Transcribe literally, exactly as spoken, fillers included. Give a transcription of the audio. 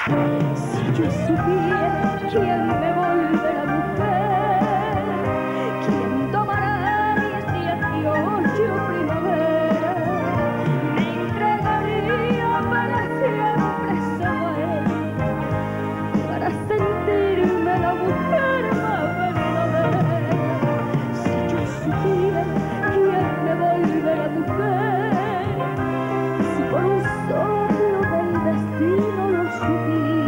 Si yo supiera quién me volverá mujer, quién tomará mis días de ocho primavera, me entregaría para siempre esa muerte, para sentirme la mujer más verdadera. Si yo supiera quién me volverá mujer, si por un soplo del destino lo supiera,